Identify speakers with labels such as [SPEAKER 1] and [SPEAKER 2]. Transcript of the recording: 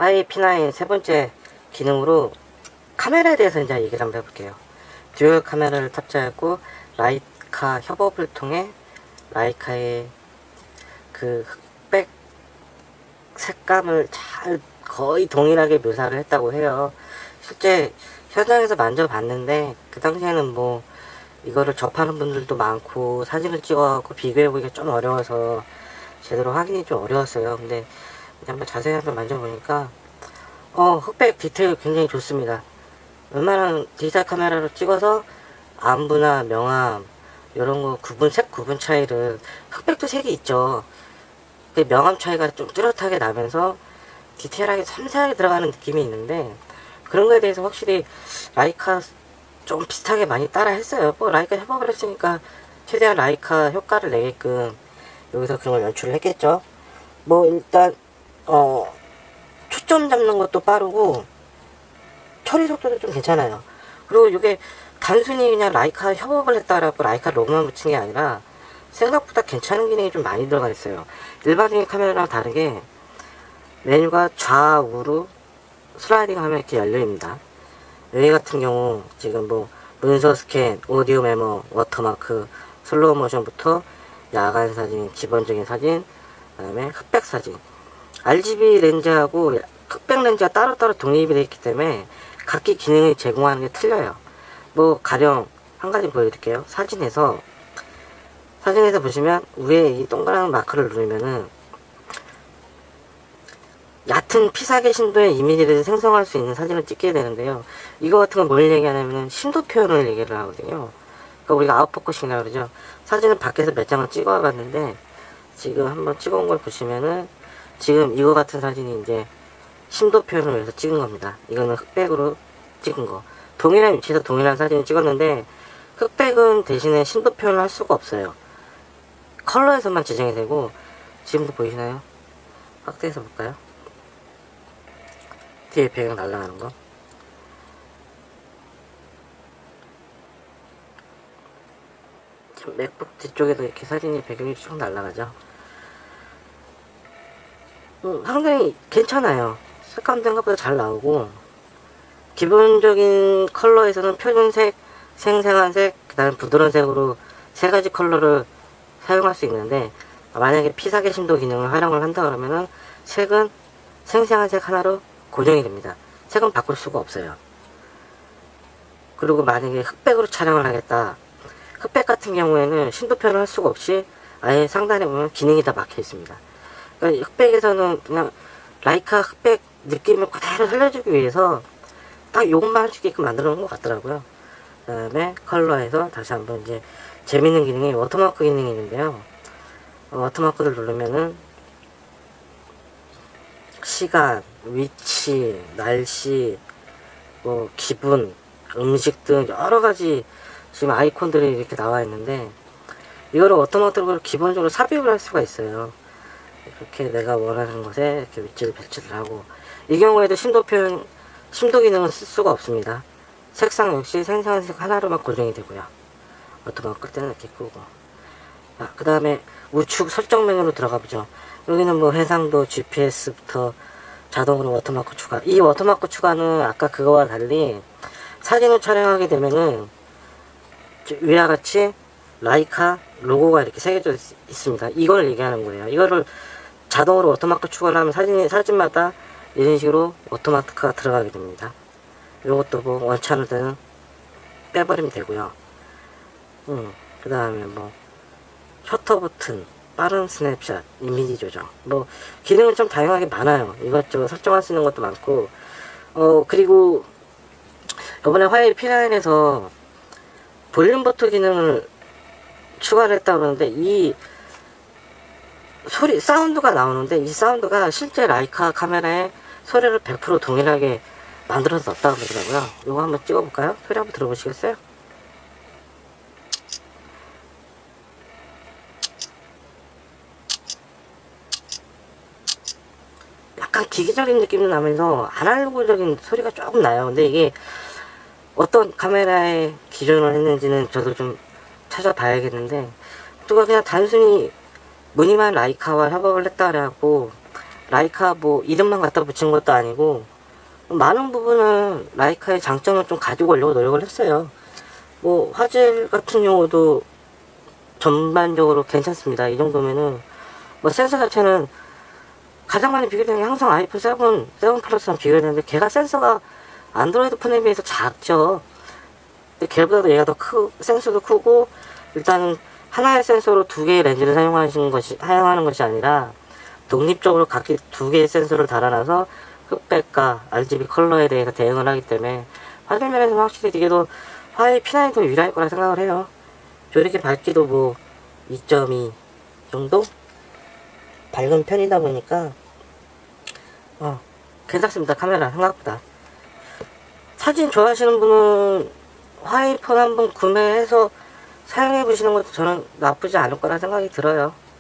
[SPEAKER 1] 화웨이 P9 세 번째 기능으로 카메라에 대해서 이제 얘기를 한번 해볼게요. 듀얼 카메라를 탑재하고 라이카 협업을 통해 라이카의 그 흑백 색감을 잘 거의 동일하게 묘사를 했다고 해요. 실제 현장에서 만져봤는데 그 당시에는 뭐 이거를 접하는 분들도 많고 사진을 찍어갖고 비교해보기가 좀 어려워서 제대로 확인이 좀 어려웠어요. 근데 한번 자세히 한번 만져보니까 흑백 디테일 굉장히 좋습니다. 웬만한 디지털 카메라로 찍어서 안부나 명암 이런거 색 구분 차이를, 흑백도 색이 있죠. 그 명암 차이가 좀 뚜렷하게 나면서 디테일하게 섬세하게 들어가는 느낌이 있는데, 그런 거에 대해서 확실히 라이카 좀 비슷하게 많이 따라 했어요. 뭐 라이카 협업을 했으니까 최대한 라이카 효과를 내게끔 여기서 그런 걸 연출을 했겠죠. 뭐 일단 초점 잡는 것도 빠르고 처리 속도도 좀 괜찮아요. 그리고 이게 단순히 그냥 라이카 협업을 했다라고 라이카 로고만 붙인 게 아니라 생각보다 괜찮은 기능이 좀 많이 들어가 있어요. 일반적인 카메라랑 다르게 메뉴가 좌우로 슬라이딩 하면 이렇게 열려입니다. 여기 같은 경우 지금 뭐 문서 스캔, 오디오 메모, 워터마크, 슬로우 모션부터 야간 사진, 기본적인 사진, 그 다음에 흑백 사진, RGB 렌즈하고 흑백 렌즈가 따로따로 독립이 되어 있기 때문에 각기 기능을 제공하는 게 틀려요. 뭐 가령 한 가지 보여드릴게요. 사진에서 보시면 위에 이 동그란 마크를 누르면은 얕은 피사계 심도의 이미지를 생성할 수 있는 사진을 찍게 되는데요. 이거 같은 건 뭘 얘기하냐면은 심도 표현을 얘기를 하거든요. 그러니까 우리가 아웃포커싱이라고 그러죠. 사진을 밖에서 몇 장을 찍어 봤는데 지금 한번 찍어 온 걸 보시면은 지금 이거 같은 사진이 이제 심도 표현을 위해서 찍은 겁니다. 이거는 흑백으로 찍은 거. 동일한 위치에서 동일한 사진을 찍었는데 흑백은 대신에 심도 표현을 할 수가 없어요. 컬러에서만 지정이 되고, 지금도 보이시나요? 확대해서 볼까요? 뒤에 배경 날아가는 거. 맥북 뒤쪽에도 이렇게 사진이 배경이 쭉 날아가죠. 상당히 괜찮아요. 색감도 생각보다 잘 나오고, 기본적인 컬러에서는 표준색, 생생한색, 그 다음에 부드러운 색으로 세 가지 컬러를 사용할 수 있는데, 만약에 피사계 심도 기능을 활용을 한다 그러면은 색은 생생한 색 하나로 고정이 됩니다. 색은 바꿀 수가 없어요. 그리고 만약에 흑백으로 촬영을 하겠다. 흑백 같은 경우에는 심도 표현을 할 수가 없이 아예 상단에 보면 기능이 다 막혀 있습니다. 그러니까 흑백에서는 그냥 라이카 흑백 느낌을 그대로 살려주기 위해서 딱 요것만 할 수 있게끔 만들어 놓은 것 같더라고요. 그 다음에 컬러에서 다시 한번 이제 재밌는 기능이 워터마크 기능이 있는데요. 워터마크를 누르면은 시간, 위치, 날씨, 뭐 기분, 음식 등 여러가지 지금 아이콘들이 이렇게 나와 있는데, 이거를 워터마크로 기본적으로 삽입을 할 수가 있어요. 이렇게 내가 원하는 것에 이렇게 위치를 배치를 하고, 이 경우에도 심도 표현, 심도 기능은 쓸 수가 없습니다. 색상 역시 생생한 색 하나로만 고정이 되고요. 워터마크 끌 때는 이렇게 끄고. 그 다음에 우측 설정 메뉴로 들어가 보죠. 여기는 뭐 해상도, GPS부터 자동으로 워터마크 추가. 이 워터마크 추가는 아까 그거와 달리 사진을 촬영하게 되면은 위와 같이 라이카 로고가 이렇게 새겨져 있습니다. 이걸 얘기하는 거예요. 이거를 자동으로 워터마크 추가를 하면 사진마다 이런 식으로 워터마크가 들어가게 됩니다. 이것도 뭐 원치 않을 때는 빼버리면 되고요. 그 다음에 뭐 셔터 버튼, 빠른 스냅샷, 이미지 조정, 뭐 기능은 좀 다양하게 많아요. 이것저것 설정할 수 있는 것도 많고, 그리고 이번에 화웨이 P9에서 볼륨 버튼 기능을 추가를 했다고 그러는데, 이 사운드가 나오는데, 이 사운드가 실제 라이카 카메라에 소리를 100% 동일하게 만들어서 넣었다고 그러더라고요. 이거 한번 찍어볼까요? 소리 한번 들어보시겠어요? 약간 기계적인 느낌도 나면서 아날로그적인 소리가 조금 나요. 근데 이게 어떤 카메라에 기준을 했는지는 저도 좀 찾아봐야겠는데, 누가 그냥 단순히 무늬만 라이카와 협업을 했다 그래갖고 라이카 뭐 이름만 갖다 붙인 것도 아니고 많은 부분은 라이카의 장점을 좀 가지고 오려고 노력을 했어요. 뭐 화질 같은 경우도 전반적으로 괜찮습니다. 이 정도면은 뭐 센서 자체는 가장 많이 비교되는 게 항상 아이폰 7 플러스랑 비교되는데 걔가 센서가 안드로이드 폰에 비해서 작죠. 근데 걔보다도 얘가 더 센서도 크고 일단 하나의 센서로 두 개의 렌즈를 사용하는 것이 아니라 독립적으로 각기 두 개의 센서를 달아놔서 흑백과 RGB 컬러에 대해서 대응을 하기 때문에 화질 면에서는 확실히 이게 더 화웨이 P9이 더 유리할 거라 생각을 해요. 조리개 밝기도 뭐 2.2 정도 밝은 편이다 보니까 괜찮습니다. 카메라 생각보다. 사진 좋아하시는 분은 화웨이 폰 한번 구매해서 사용해 보시는 것도 저는 나쁘지 않을 거라 생각이 들어요.